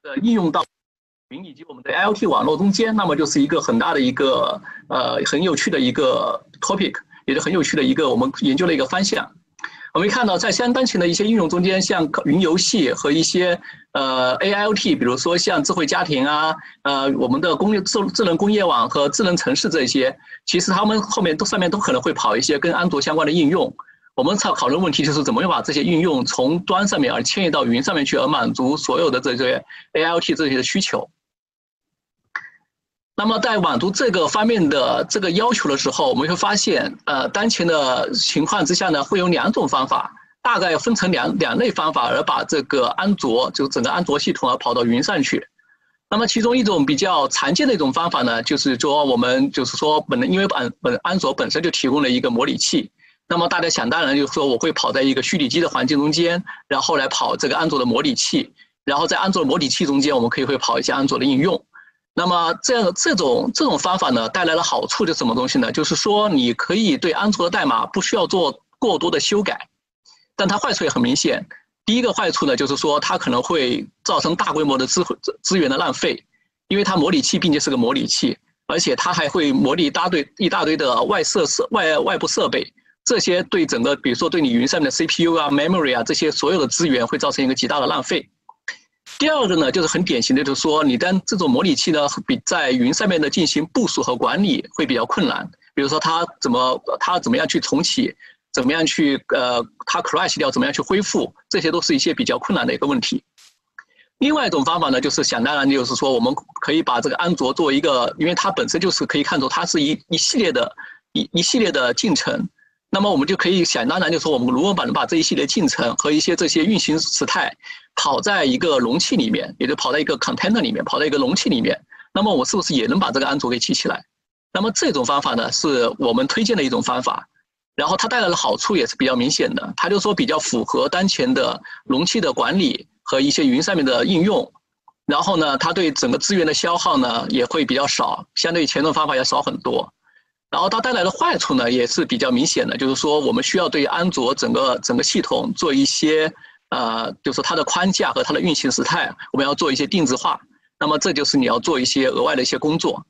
应用到云以及我们的 IoT 网络中间，那么就是一个很大的一个很有趣的一个 topic， 也是很有趣的一个我们研究的一个方向。我们看到在当前的一些应用中间，像云游戏和一些AIoT， 比如说像智慧家庭啊，我们的智能工业网和智能城市这些，其实他们上面都可能会跑一些跟安卓相关的应用。我们讨论问题就是怎么把这些应用从端上面而迁移到云上面去，而满足所有的这些 AIoT 这些的需求。那么在满足这个方面的这个要求的时候，我们会发现，当前的情况之下呢，会有2种方法，大概分成两类方法，而把这个安卓就整个安卓系统跑到云上去。那么其中一种比较常见的一种方法呢，就是说我们就是说因为安卓本身就提供了一个模拟器，那么大家想当然就是说我会跑在一个虚拟机的环境中间，然后来跑这个安卓的模拟器，然后在安卓的模拟器中间，我们会跑一些安卓的应用。那么这种方法呢，带来的好处就是什么东西呢？就是说你可以对安卓的代码不需要做过多的修改，但它坏处也很明显。第一个坏处呢，就是说它可能会造成大规模的资源的浪费，因为它模拟器毕竟是个模拟器，而且它还会模拟一大堆的外部设备，这些对整个比如说对你云上面的 CPU 啊、memory 啊这些所有的资源会造成一个极大的浪费。第二个呢，就是很典型的，就是说你当这种模拟器呢，在云上面的进行部署和管理会比较困难。比如说它怎么样去重启，怎么样去它 crash 掉，怎么样去恢复，这些都是一些比较困难的一个问题。另外一种方法呢，就是想当然就是说，我们可以把这个安卓作为一个，因为它本身就是可以看作它是一系列的进程。那么我们就可以想当然，就是说我们如果把这一系列进程和一些这些运行时态跑在一个容器里面，也就跑在一个 container 里面，跑在一个容器里面，那么我是不是也能把这个安卓给记起来？那么这种方法呢，是我们推荐的一种方法，然后它带来的好处也是比较明显的，它就说比较符合当前的容器的管理和一些云上面的应用，然后呢，它对整个资源的消耗呢也会比较少，相对于前种方法要少很多。然后它带来的坏处呢，也是比较明显的，就是说我们需要对安卓整个系统做一些就是它的框架和它的运行时态，我们要做一些定制化。那么这就是你要做一些额外的一些工作。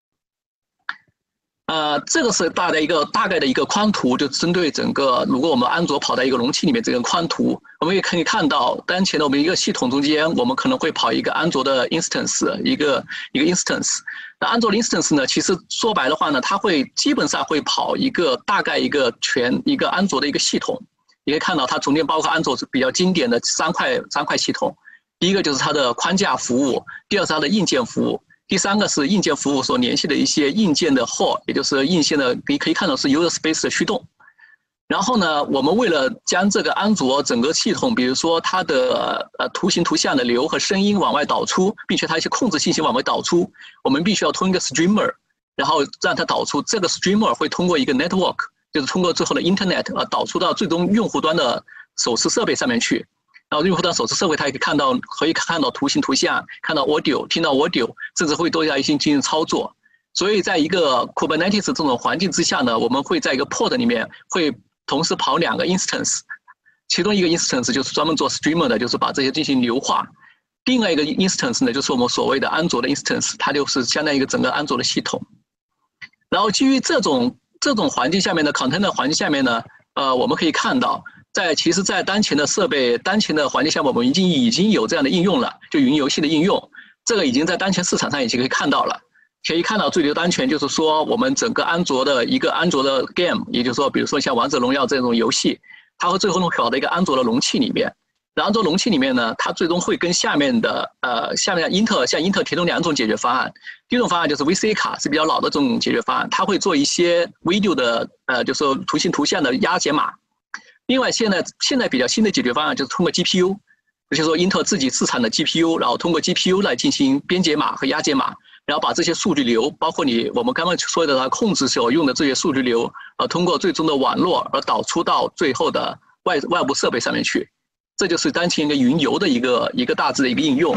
这个是大概的一个框图，就针对整个如果我们安卓跑在一个容器里面这个框图，我们也可以看到，当前的我们一个系统中间，我们可能会跑一个安卓的 instance， 一个 instance。那安卓的 instance 呢，其实说白的话呢，它会基本上会跑大概一个安卓的一个系统。你可以看到它中间包括安卓比较经典的三块系统，第一个就是它的框架服务，第二是它的硬件服务。第三个是硬件服务所联系的一些硬件的 core， 也就是硬件的，你可以看到是 user space 的驱动。然后呢，我们为了将这个安卓整个系统，比如说它的图形图像的流和声音往外导出，并且它一些控制信息往外导出，我们必须要通一个 streamer， 然后让它导出。这个 streamer 会通过一个 network， 就是通过最后的 internet 导出到最终用户端的手持设备上面去。然后用户端手持设备，它也可以看到图形图像，看到 audio， 听到 audio， 甚至会对它进行操作。所以在一个 Kubernetes 这种环境之下呢，我们会在一个 pod 里面会同时跑2个 instance， 其中一个 instance 就是专门做 streamer 的，就是把这些进行流化；另外一个 instance 呢，就是我们所谓的安卓的 instance， 它就是相当于一个整个安卓的系统。然后基于这种环境下面的 container 环境下面呢，我们可以看到。其实，在当前的环境下，我们已经有这样的应用了，就云游戏的应用，这个已经在当前市场上已经可以看到了。可以看到最流当前就是说，我们整个安卓的 game， 也就是说，比如说像王者荣耀这种游戏，它会最后跑到一个安卓的容器里面。然后安卓容器里面呢，它最终会跟下面英特提供2种解决方案。第一种方案就是 VCA 卡，是比较老的这种解决方案，它会做一些 video 的就是说图形图像的压解码。另外，现在比较新的解决方案就是通过 GPU， 就是说英特尔自己自产的 GPU， 然后通过 GPU 来进行编解码和压解码，然后把这些数据流，包括我们刚刚说的它控制所用的这些数据流，通过最终的网络而导出到最后的外部设备上面去。这就是当前一个云游的一个大致的一个应用。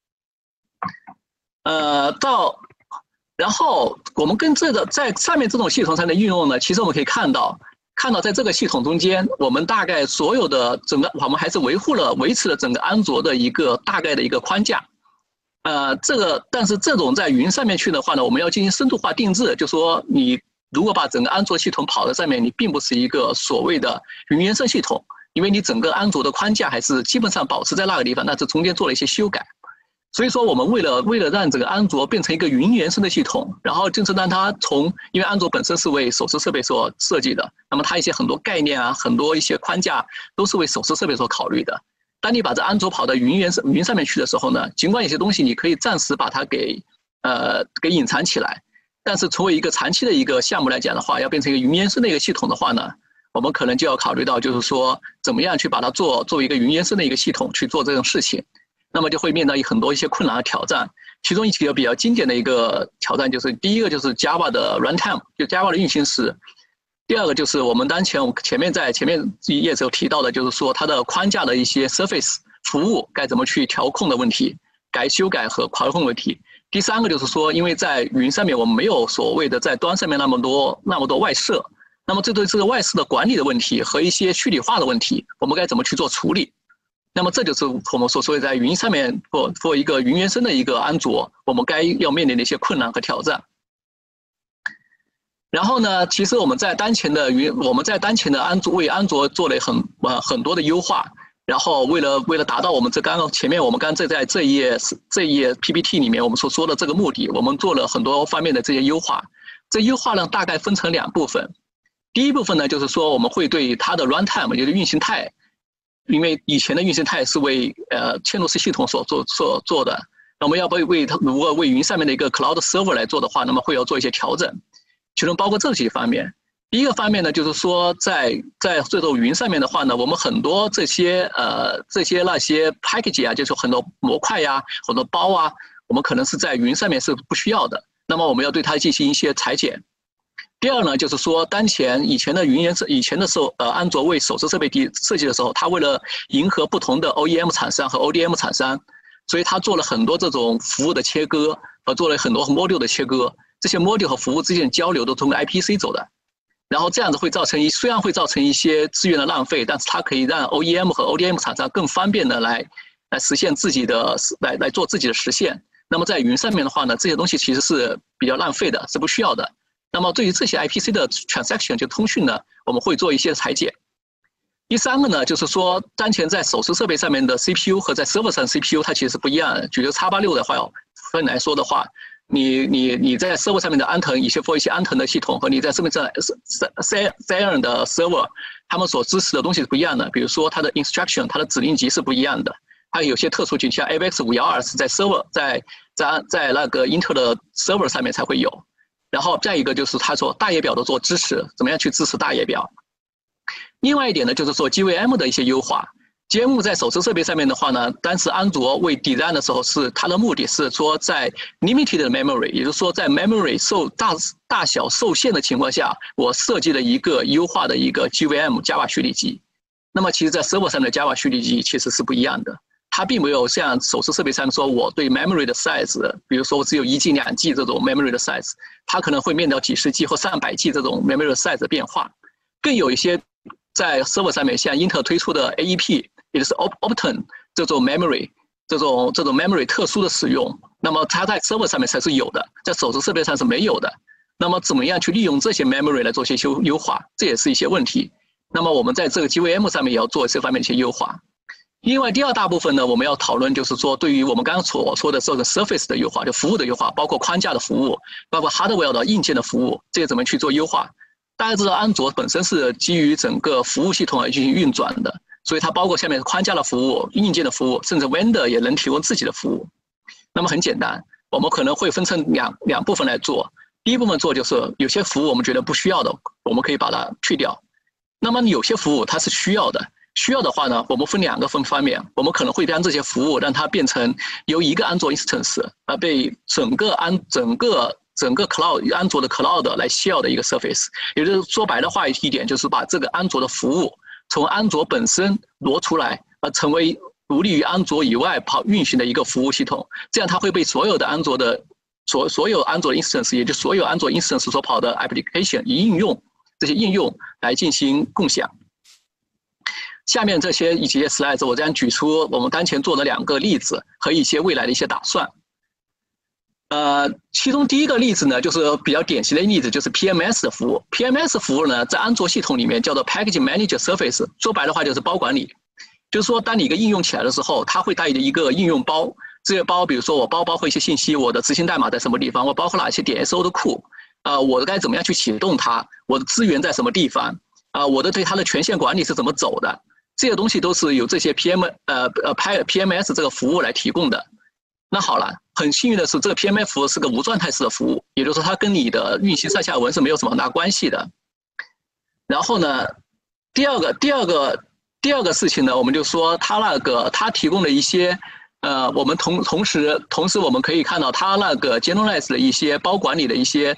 然后我们跟这个在上面这种系统上的应用呢，其实我们可以看到在这个系统中间，我们大概所有的我们还是维持了整个安卓的一个大概的一个框架， 但是这种在云上面去的话呢，我们要进行深度化定制，就说你如果把整个安卓系统跑在上面，你并不是一个所谓的云原生系统，因为你整个安卓的框架还是基本上保持在那个地方，但是中间做了一些修改。所以说，我们为了让整个安卓变成一个云原生的系统，然后就是让它因为安卓本身是为手持设备所设计的，那么它一些很多概念啊，很多一些框架都是为手持设备所考虑的。当你把这安卓跑到云上面去的时候呢，尽管有些东西你可以暂时把它给隐藏起来，但是作为一个长期的一个项目来讲的话，要变成一个云原生的一个系统的话呢，我们可能就要考虑到，就是说怎么样去把它作为一个云原生的一个系统去做这种事情。那么就会面临很多一些困难和挑战，其中一个比较经典的一个挑战就是第一个就是 Java 的 runtime， 就 Java 的运行时。第二个就是我们前面这一页时候提到的，就是说它的框架的一些 surface 服务该怎么去调控的问题，修改和调控问题。第三个就是说，因为在云上面我们没有所谓的在端上面那么多外设，那么这对这个外设的管理的问题和一些虚拟化的问题，我们该怎么去做处理？那么这就是我们所说的在云上面做一个云原生的一个安卓，我们要面临的一些困难和挑战。然后呢，其实我们在当前的安卓为安卓做了很多的优化，然后为了达到我们前面我们刚在这一页 PPT 里面我们所说的这个目的，我们做了很多方面的这些优化。这优化呢大概分成2部分。第一部分呢就是说我们会对它的 runtime， 也就是运行态。因为以前的运行态是为嵌入式系统所做的，那我们要如果为云上面的一个 cloud server 来做的话，那么会要做一些调整，其中包括这些方面。第一个方面呢，就是说在这种云上面的话呢，我们很多那些 package 啊，就是很多模块呀、很多包啊，我们可能是在云上面是不需要的，那么我们要对它进行一些裁剪。第二呢，就是说，以前的安卓为手持设备设计的时候，它为了迎合不同的 OEM 厂商和 ODM 厂商，所以它做了很多这种服务的切割，做了很多 module 的切割。这些 module 和服务之间的交流都通过 IPC 走的。然后这样子虽然会造成一些资源的浪费，但是它可以让 OEM 和 ODM 厂商更方便的来实现来做自己的实现。那么在云上面的话呢，这些东西其实是比较浪费的，是不需要的。那么对于这些 IPC 的 transaction 就通讯呢，我们会做一些裁剪。第三个呢，就是说当前在手持设备上面的 CPU 和在 server 上的 CPU 它其实是不一样的。举个 X86 的话来说的话，你在 server 上面的安腾，一些安腾的系统和你在 server 上 Xeon 的 server， 他们所支持的东西是不一样的。比如说它的 instruction， 它的指令集是不一样的。还有些特殊情况，像 AVX512是在 server 在那个 Intel 的 server 上面才会有。然后再一个就是他说大页表的做支持，怎么样去支持大页表。另外一点呢，就是说 GVM 的一些优化。GVM 在手持设备上面的话呢，当时安卓为 design 的时候它的目的是说在 limited memory， 也就是说在 memory 大小受限的情况下，我设计了一个优化的一个 GVM Java 虚拟机。那么其实在 server 上面的 Java 虚拟机其实是不一样的。它并没有像手持设备上说，我对 memory 的 size， 比如说我只有1G、2G 这种 memory 的 size， 它可能会面到几十 G 或300G 这种 memory 的 size 的变化。更有一些在 server 上面，像英特尔推出的 AEP， 也就是 Opton 这种 memory， 这种 memory 特殊的使用，那么它在 server 上面才是有的，在手持设备上是没有的。那么怎么样去利用这些 memory 来做一些优化，这也是一些问题。那么我们在这个 GVM 上面也要做这方面的一些优化。另外，第二大部分呢，我们要讨论就是说，对于我们刚刚所说的这个 surface 的优化，就服务的优化，包括框架的服务，包括 hardware 的硬件的服务，这些怎么去做优化？大家知道，安卓本身是基于整个服务系统来进行运转的，所以它包括下面框架的服务、硬件的服务，甚至 vendor 也能提供自己的服务。那么很简单，我们可能会分成两部分来做。第一部分做就是有些服务我们觉得不需要的，我们可以把它去掉。那么有些服务它是需要的。需要的话呢，我们分2个方面，我们可能会将这些服务让它变成由一个安卓 instance 而被整个 cloud 安卓的 cloud 来 share 的一个 surface， 也就是说白的话一点，就是把这个安卓的服务从安卓本身挪出来，成为独立于安卓以外运行的一个服务系统，这样它会被所有的安卓的所有安卓的 instance， 也就是所有安卓 instance 所跑的 application 这些应用来进行共享。下面这些以及 slides 我将举出我们当前做的2个例子和一些未来的一些打算。 其中第一个例子呢，就是比较典型的例子，就是 PMS 的服务。PMS 服务呢，在安卓系统里面叫做 Package Manager Service， 说白的话就是包管理。就是说，当你一个应用起来的时候，它会带一个应用包，这些包，比如说我包括一些信息，我的执行代码在什么地方，我包括哪些点 SO 的库，我该怎么样去启动它，我的资源在什么地方，我的对它的权限管理是怎么走的，这些东西都是由这些 PMS 这个服务来提供的。那好了，很幸运的是，这个 PMS 服务是个无状态式的服务，也就是说，它跟你的运行上下文是没有什么很大关系的。然后呢，第二个事情呢，我们就说它提供了一些，我们同时我们可以看到它那个 generalize 的一些包管理的一些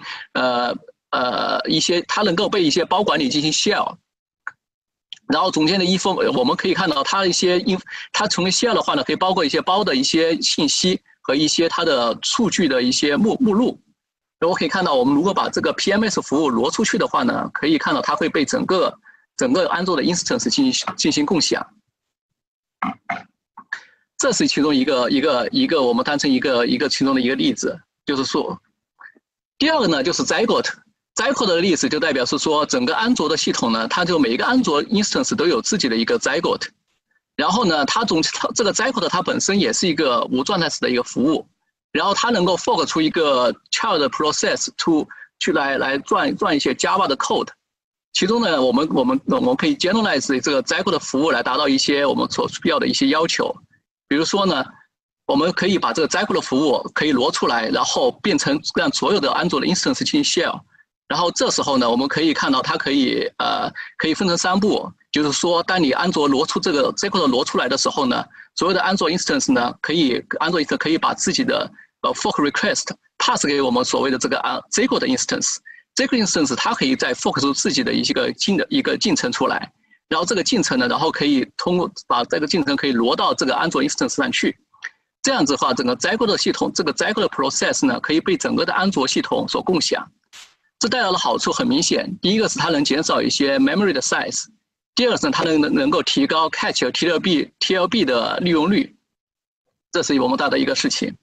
它能够被一些包管理进行 share。然后中间的我们可以看到它从 share 的话呢，可以包括一些包的一些信息和一些它的数据的一些目录。我可以看到，我们如果把这个 PMS 服务挪出去的话呢，可以看到它会被整个安卓的 instance 进行共享。这是其中一个我们当成一个其中的一个例子，就是说，第二个呢就是 Zygote 的例子就代表是说，整个安卓的系统呢，它就每一个安卓 instance 都有自己的一个 Zygote， 然后呢，这个 Zygote 它本身也是一个无状态式的一个服务，然后它能够 fork 出一个 child process去来转一些 Java 的 code， 其中呢，我们可以 generalize 这个 Zygote 服务来达到一些我们所需要的一些要求，比如说呢，我们可以把这个 Zygote 服务可以挪出来，然后变成让所有的安卓的 instance 进行 share。然后这时候呢，我们可以看到它可以分成3步，就是说，当你安卓挪出这个 Zygote 挪出来的时候呢，所有的安卓 instance 呢，安卓 instance 可以把自己的fork request pass 给我们所谓的这个Zygote instance。Zygote instance 它可以再 fork 出自己的一个进程出来，然后这个进程呢，然后可以通过把这个进程可以挪到这个安卓 instance 上去。这样子的话，整个 Zygote 系统这个 Zygote process 呢，可以被整个的安卓系统所共享。这带来的好处很明显，第一个是它能减少一些 memory 的 size， 第二个是它能够提高 cache TLB 的利用率，这是我们大的一个事情。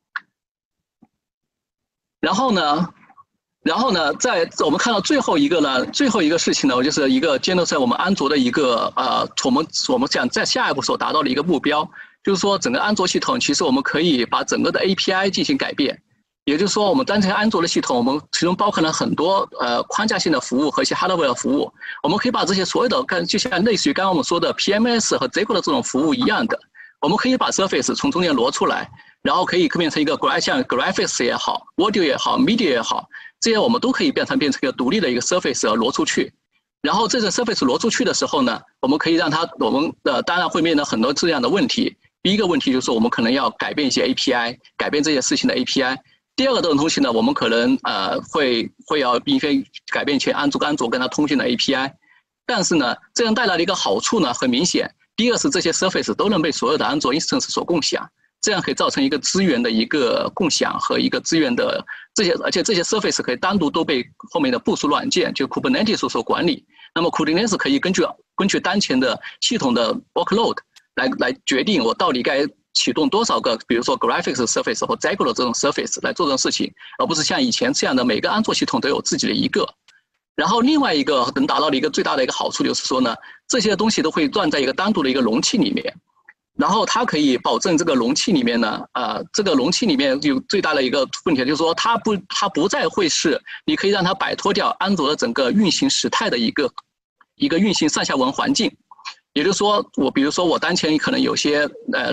然后呢，在我们看到最后一个事情呢，就是一个建立在我们安卓的一个我们想在下一步所达到的一个目标，就是说整个安卓系统其实我们可以把整个的 API 进行改变。也就是说，我们单纯安卓的系统，我们其中包含了很多框架性的服务和一些 hardware 的服务。我们可以把这些所有的就像类似于刚刚我们说的 PMS 和 Zygote 的这种服务一样的，我们可以把 Surface 从中间挪出来，然后可以变成一个像 Graphics 也好 ，Audio 也好 ，Media 也好，这些我们都可以变成一个独立的一个 Surface 而挪出去。然后这个 Surface 挪出去的时候呢，我们可以让它，当然会面临很多这样的问题。第一个问题就是我们可能要改变一些 API， 改变这些事情的 API。第二个这种东西呢，我们可能会要并非改变前安卓跟它通讯的 API， 但是呢，这样带来的一个好处呢，很明显，第一个是这些 Surface 都能被所有的安卓 instance 所共享，这样可以造成一个资源的一个共享和一个资源的而且这些 Surface 可以单独都被后面的部署软件就 Kubernetes 所管理。那么 Kubernetes 可以根据当前的系统的 workload 来决定我到底该启动多少个，比如说 Graphics Surface 或 Zygote 这种 Surface 来做这种事情，而不是像以前这样的每个安卓系统都有自己的一个。然后另外一个能达到的一个最大的一个好处就是说呢，这些东西都会转在一个单独的一个容器里面，然后它可以保证这个容器里面呢，这个容器里面有最大的一个问题就是说它不再会是你可以让它摆脱掉安卓的整个运行时态的一个运行上下文环境。也就是说，比如说我当前可能有些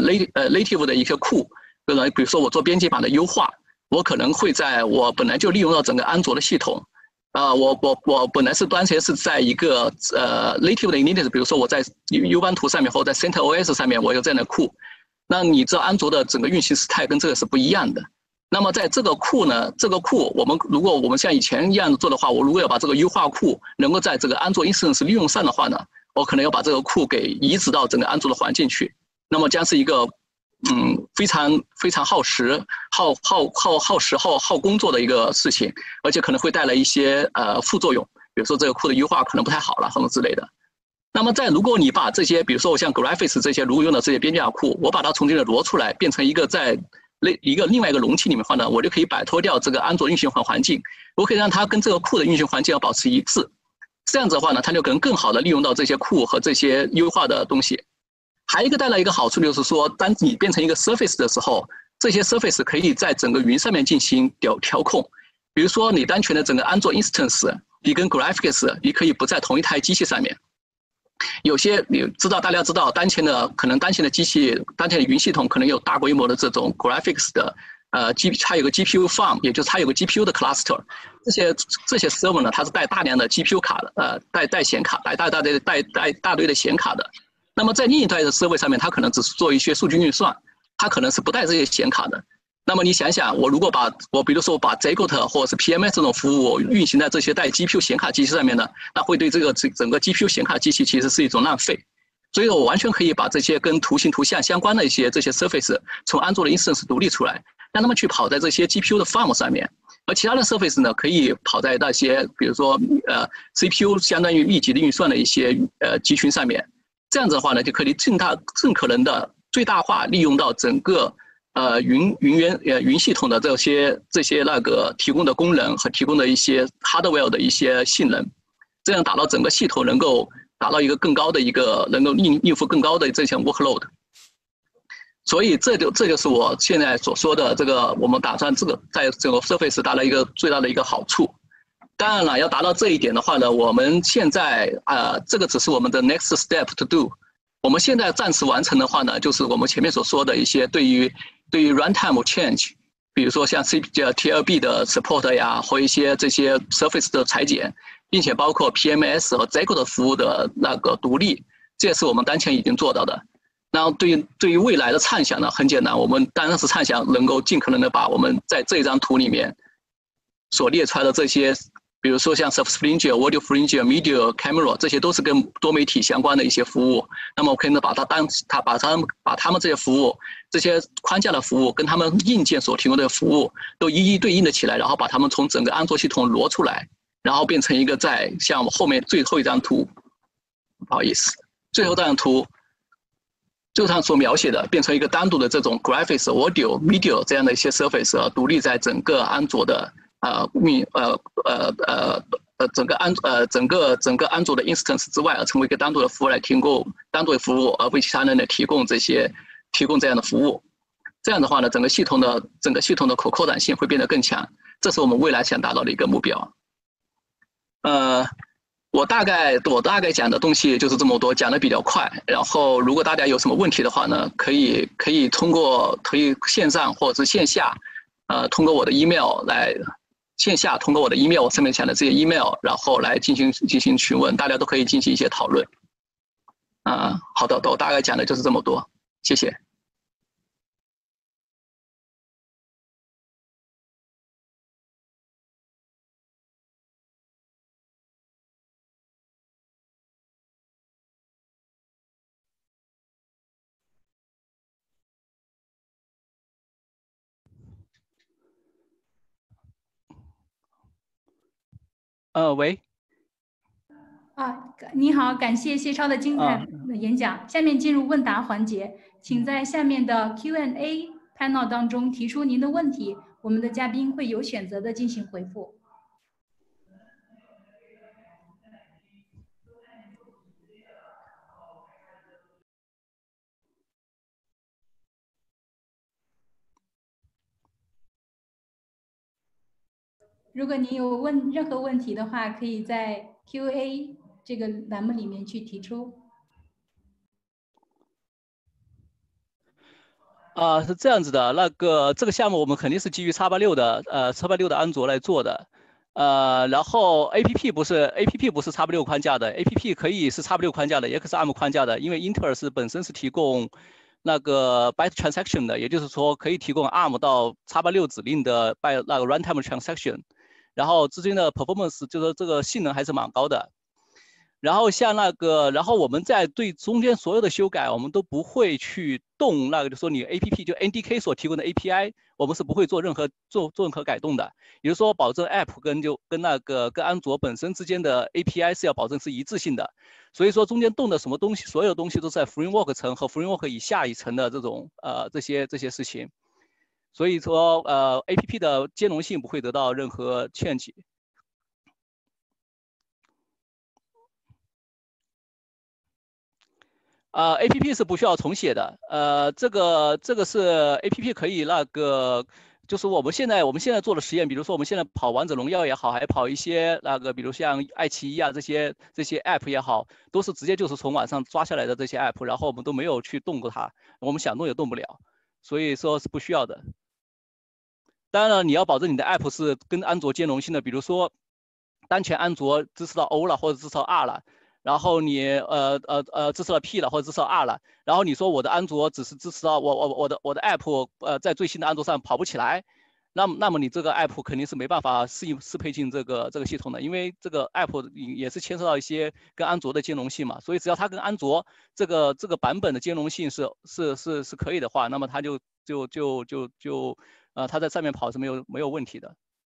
native 的一些库，比如说我做编辑版的优化，我可能会在我本来就利用到整个安卓的系统，我本来是当前是在一个native 的 init， 比如说我在 U 版图上面或者在 CentOS 上面我有这样的库，那你知道安卓的整个运行时态跟这个是不一样的。那么在这个库呢，如果我们像以前一样做的话，我如果要把这个优化库能够在这个安卓 instance 利用上的话呢，我可能要把这个库给移植到整个安卓的环境去，那么将是一个非常耗时、耗工作的一个事情，而且可能会带来一些副作用，比如说这个库的优化可能不太好了什么之类的。那么如果你把这些，比如说我像 Graphics 这些如果用的这些编辑库，我把它从这里挪出来，变成一个在另外一个容器里面的话呢，我就可以摆脱掉这个安卓运行环境，我可以让它跟这个库的运行环境要保持一致。这样子的话呢，它就可能更好的利用到这些库和这些优化的东西。还有一个带来一个好处就是说，当你变成一个 surface 的时候，这些 surface 可以在整个云上面进行调控。比如说，你单纯的整个安卓 instance， 你跟 graphics 你可以不在同一台机器上面。有些大家知道，当前的机器，当前的云系统可能有大规模的这种 graphics 的它有个 GPU farm， 也就是它有个 GPU 的 cluster， 这些 server 呢，它是带大量的 GPU 卡的，带显卡，带大堆的显卡的。那么在另一代的server上面，它可能只是做一些数据运算，它可能是不带这些显卡的。那么你想想，我如果比如说我把 Zegot 或者是 PMS 这种服务运行在这些带 GPU 显卡机器上面呢，那会对这个整个 GPU 显卡机器其实是一种浪费。所以我完全可以把这些跟图形图像相关的这些 surface 从安卓的 instance 独立出来，让他们去跑在这些 GPU 的 farm 上面，而其他的 surface 呢，可以跑在那些比如说CPU 相当于密集的运算的一些集群上面。这样子的话呢，就可以尽可能的最大化利用到整个云系统的这些那个提供的功能和提供的一些 hardware 的一些性能，这样达到整个系统能够达到一个更高的能够应付更高的这些 workload。所以这就是我现在所说的这个，我们打算在这个 Surface 带来一个最大的一个好处。当然了，要达到这一点的话呢，我们现在这个只是我们的 next step to do。我们现在暂时完成的话呢，就是我们前面所说的一些对于 runtime change， 比如说像 TLB 的 support 呀，或一些这些 Surface 的裁剪，并且包括 PMS 和 Zegot 服务的那个独立，这也是我们当前已经做到的。然后对于未来的畅想呢，很简单，我们当然是畅想能够尽可能的把我们在这张图里面所列出来的这些，比如说像 Surface Fringe、Audio Fringe、Media Camera， 这些都是跟多媒体相关的一些服务。那么我可以把他们这些服务、这些框架的服务跟他们硬件所提供的服务都一一对应的起来，然后把他们从整个安卓系统挪出来，然后变成一个像后面最后一张图，不好意思，最后这张图。就像所描写的，变成一个单独的这种 graphics、audio、video 这样的一些 surface， 独立在整个安卓的整个安卓的 instance 之外，而成为一个单独的服务来提供单独的服务，而为其他人来提供这样的服务。这样的话呢，整个系统的可扩展性会变得更强，这是我们未来想达到的一个目标。我大概讲的东西就是这么多，讲的比较快。然后，如果大家有什么问题的话呢，可以线上或者是线下，通过我的 email 来线下通过我的 email， 我上面讲的这些 email， 然后来进行询问，大家都可以进行一些讨论。好的，我大概讲的就是这么多，谢谢。喂。 你好，感谢谢超的精彩的演讲。下面进入问答环节，请在下面的 Q&A panel 当中提出您的问题，我们的嘉宾会有选择的进行回复。如果您有任何问题的话，可以在 Q&A 这个栏目里面去提出。 是这样子的，这个项目我们肯定是基于 X86 的X86 的安卓来做的，然后 APP 不是 X86 框架的 ，APP 可以是 X86 框架的，也可以是 ARM 框架的，因为英特尔本身是提供那个 byte transaction 的，也就是说可以提供 ARM 到 X86 指令的那个 runtime transaction， 然后之间的 performance 就是这个性能还是蛮高的。然后然后我们在对中间所有的修改，我们都不会去动就说你 APP 就 NDK 所提供的 API， 我们是不会做任何改动的。也就是说，保证 App 跟安卓本身之间的 API 是要保证是一致性的。所以说中间动的什么东西，所有的东西都在 framework 层和 framework 以下一层的这种这些事情。 所以说APP 的兼容性不会得到任何欠解。APP 是不需要重写的，这个是 APP 可以那个，就是我们现在做的实验，比如说我们现在跑王者荣耀也好，还跑一些那个，比如像爱奇艺啊这些 App 也好，都是直接就是从网上抓下来的这些 App， 然后我们都没有去动过它，我们想动也动不了，所以说是不需要的。当然了，你要保证你的 App 是跟安卓兼容性的，比如说当前安卓支持到 O 了或者支持到 R 了。然后你支持了 P 了或者支持了 R 了，然后你说我的安卓只是支持到我的 App 在最新的安卓上跑不起来，那么你这个 App 肯定是没办法适配进这个系统的，因为这个 App 也是牵涉到一些跟安卓的兼容性嘛，所以只要它跟安卓这个版本的兼容性是可以的话，那么它它在上面跑是没有问题的。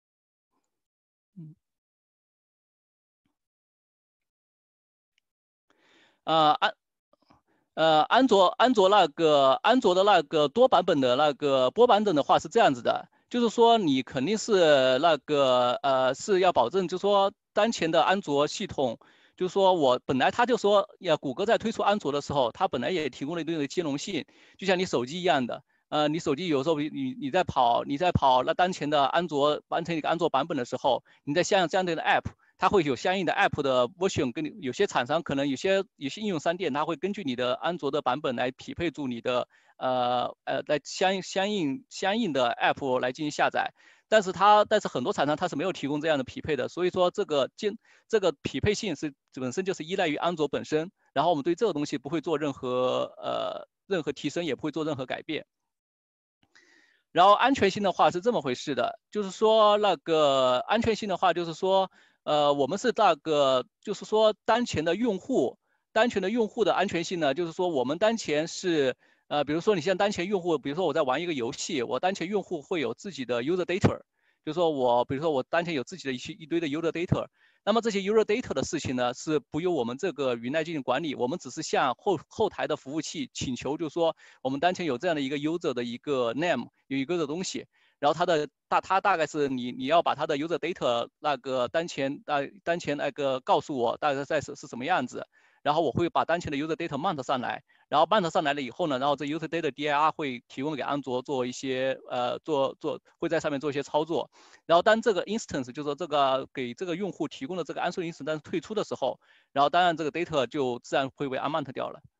安卓的那个多版本的那个多版本的话是这样子的，就是说你肯定是那个是要保证，就是说当前的安卓系统，就是说我本来它就说谷歌在推出安卓的时候，它本来也提供了一定的兼容性，就像你手机一样的，你手机有时候你在跑那当前的安卓完成一个安卓版本的时候，你在像这样的 App。它会有相应的 App 的 version， 跟你有些厂商可能有些应用商店，它会根据你的安卓的版本来匹配住你的来相应的 App 来进行下载。但是很多厂商它是没有提供这样的匹配的，所以说这个匹配性是本身就是依赖于安卓本身，然后我们对这个东西不会做任何提升，也不会做任何改变。然后安全性的话是这么回事的，就是说那个安全性的话就是说。我们是那个，就是说当前的用户的安全性呢，就是说我们当前是比如说你像当前用户，比如说我在玩一个游戏，我当前用户会有自己的 user data， 就是说比如说我当前有自己的一堆的 user data， 那么这些 user data 的事情呢是不由我们这个云来进行管理，我们只是向后台的服务器请求，就是说我们当前有这样的一个 user 的一个 name， 有一个的东西。然后它大概是你要把它的 user data 那个当前那个告诉我大概是什么样子，然后我会把当前的 user data mount 上来，然后 mount 上来了以后呢，然后这 user data dir 会提供给安卓做一些会在上面做一些操作，然后当这个 instance 就是说这个给这个用户提供的这个安卓 instance 退出的时候，然后当然这个 data 就自然会被 unmount 掉了。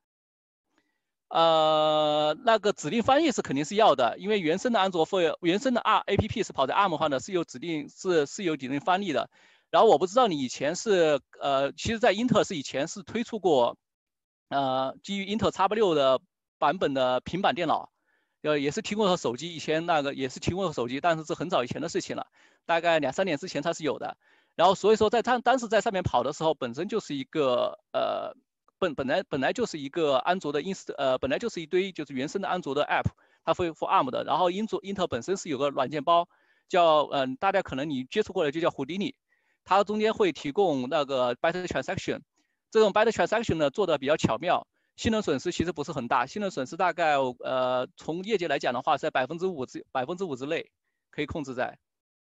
那个指令翻译是肯定是要的，因为原生的安卓原生的APP 是跑在 ARM 上的，是有指令翻译的。然后我不知道你以前是其实在英特尔以前是推出过基于英特尔 X86 的版本的平板电脑，也是提供了手机，以前那个也是提供了手机，但是是很早以前的事情了，大概2、3年之前它是有的。然后所以说在它当时在上面跑的时候，本身就是一个本来就是一个安卓的本来就是一堆就是原生的安卓的 app， 它会 for ARM 的。然后英特尔本身是有个软件包，叫大家可能你接触过的就叫胡迪尼，它中间会提供那个 byte transaction， 这种 byte transaction 呢做的比较巧妙，性能损失其实不是很大，性能损失大概从业界来讲的话，在5%之内可以控制在。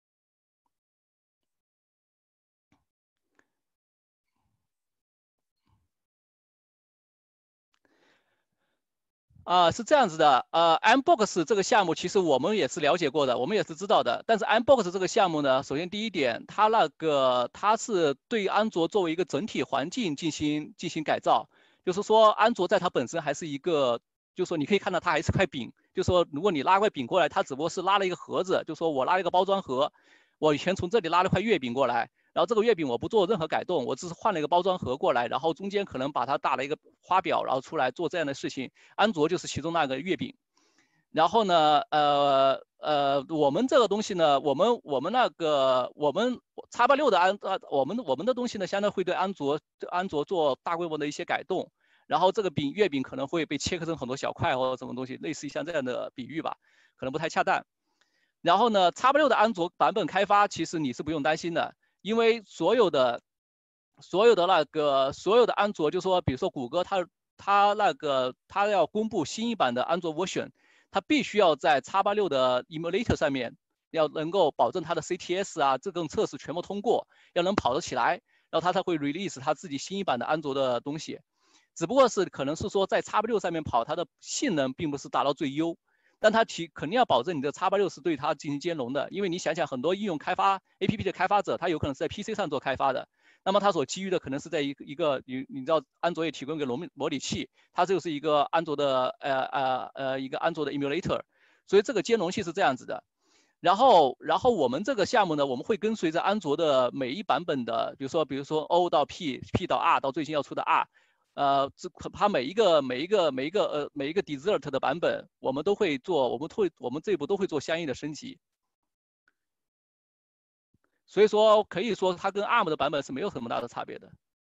是这样子的，Mbox 这个项目其实我们也是了解过的，我们也是知道的。但是 Mbox 这个项目呢，首先第一点，它是对安卓作为一个整体环境进行改造，就是说安卓在它本身还是一个，就是说你可以看到它还是块饼，就是说如果你拉块饼过来，它只不过是拉了一个盒子，就是说我拉了一个包装盒，我以前从这里拉了块月饼过来。然后这个月饼我不做任何改动，我只是换了一个包装盒过来，然后中间可能把它打了一个花表，然后出来做这样的事情。安卓就是其中那个月饼。然后呢，我们这个东西呢，我们 X86 的我们的东西呢，相当会对安卓做大规模的一些改动。然后这个月饼可能会被切割成很多小块或者什么东西，类似于像这样的比喻吧，可能不太恰当。然后呢 ，X86 的安卓版本开发其实你是不用担心的。因为所有的安卓，就说比如说谷歌它要公布新一版的安卓 version， 它必须要在 x86 的 emulator 上面要能够保证它的 CTS 啊这种测试全部通过，要能跑得起来，然后它才会 release 它自己新一版的安卓的东西。只不过是可能是说在 x86 上面跑，它的性能并不是达到最优，但它肯定要保证你的 x86 是对它进行兼容的，因为你想想很多应用开发 APP 的开发者，他有可能是在 PC 上做开发的，那么他所基于的可能是在一个你知道安卓也提供一个模拟器，它就是一个安卓的一个安卓的 emulator， 所以这个兼容性是这样子的。然后我们这个项目呢，我们会跟随着安卓的每一版本的，比如说 O 到 P 到 R 到最新要出的 R。它每一个 desert 的版本，我们都会做，我们这一步都会做相应的升级。所以说可以说它跟 ARM 的版本是没有什么大的差别的。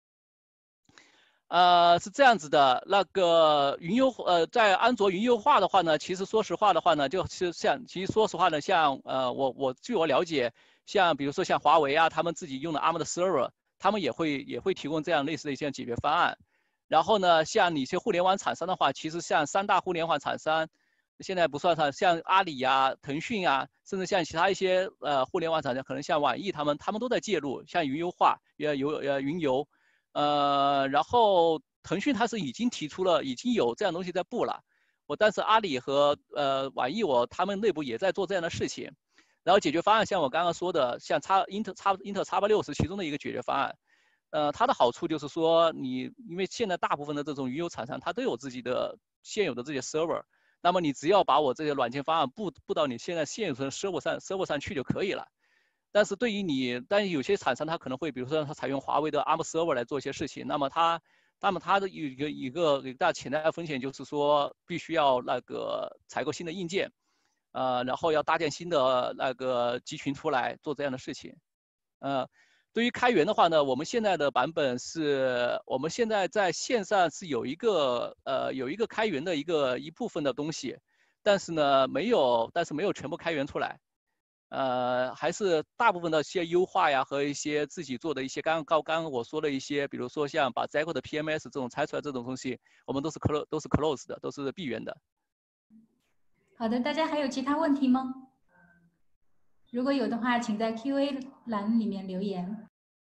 是这样子的，那个在安卓云优化的话呢，其实说实话的话呢，就是其实说实话呢，像据我了解，像比如说像华为啊，他们自己用的 ARM 的 server， 他们也会提供这样类似的一些解决方案。然后呢，像你一些互联网厂商的话，其实像3大互联网厂商，现在不算上，像阿里呀、腾讯啊，甚至像其他一些互联网厂商，可能像网易他们都在介入，像云优化、云游，然后腾讯它是已经提出了，已经有这样东西在布了。但是阿里和网易他们内部也在做这样的事情。然后解决方案像我刚刚说的，像英特 x86是其中的一个解决方案。它的好处就是说，因为现在大部分的这种云游厂商，它都有自己的现有的这些 server， 那么你只要把我这些软件方案布到你现在现有的 server 上去就可以了。但是有些厂商它可能会，比如说它采用华为的 ARM server 来做一些事情，那么它的一个大潜在的风险就是说，必须要那个采购新的硬件，然后要搭建新的那个集群出来做这样的事情，对于开源的话呢，我们现在的版本是，我们现在在线上是有一个开源的一部分的东西，但是没有全部开源出来，还是大部分的一些优化呀和一些自己做的一些刚刚我说的一些，比如说像把 Zeko 的 PMS 这种拆出来这种东西，我们都是 close 的，都是闭源的。 好的，大家还有其他问题吗？如果有的话，请在 Q&A 栏里面留言。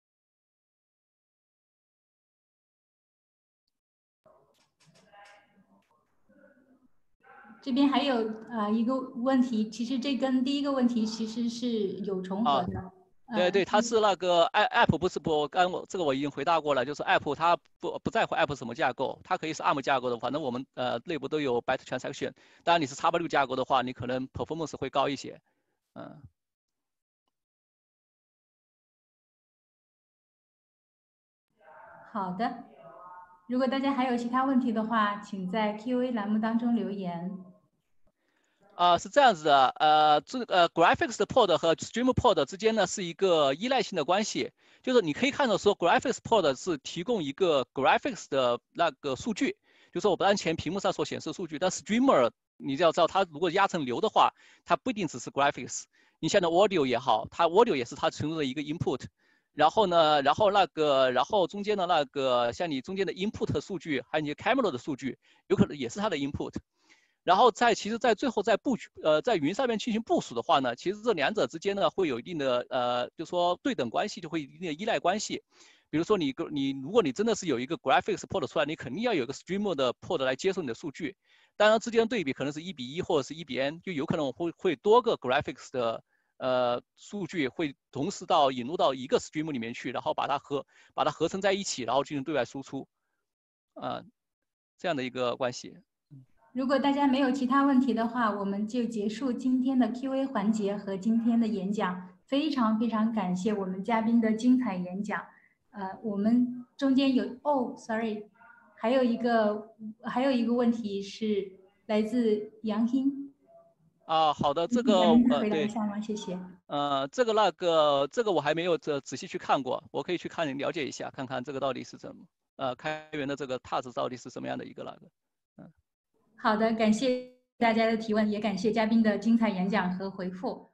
这边还有一个问题，其实这跟第一个问题其实是有重合的。 对，它是那个 app 不是这个我已经回答过了，就是 app 它不在乎 app 什么架构，它可以是 ARM 架构的，反正我们内部都有 byte transaction。当然你是 x86 架构的话，你可能 performance 会高一些， 好的，如果大家还有其他问题的话，请在 Q&A 栏目当中留言。 是这样子的，graphics 的 port 和 stream port 之间呢是一个依赖性的关系，就是你可以看到说 graphics port 是提供一个 graphics 的那个数据，就是我当前屏幕上所显示的数据，但 streamer 你就要知道它如果压成流的话，它不一定只是 graphics， 你像那 audio 也好，它 audio 也是它其中的一个 input， 然后中间的那个像你中间的 input 数据，还有你 camera 的数据，有可能也是它的 input。然后其实最后在云上面进行部署的话呢，其实这两者之间呢会有一定的就说对等关系，就会有一定的依赖关系。比如说如果你真的是有一个 graphics port 出来，你肯定要有一个 streamer 的 port 来接受你的数据。当然之间的对比可能是1:1或者是1:n， 就有可能会多个 graphics 的数据会同时引入到一个 stream 里面去，然后把它合成在一起，然后进行对外输出，这样的一个关系。 如果大家没有其他问题的话，我们就结束今天的 Q&A 环节和今天的演讲。非常非常感谢我们嘉宾的精彩演讲。我们中间有sorry， 还有一个问题是来自杨欣。 好的，这个回答一下吗？谢谢。 这个我还没有仔细去看过，我可以去了解一下，看看这个到底是怎么开源的这个 task 到底是什么样的一个好的，感谢大家的提问，也感谢嘉宾的精彩演讲和回复。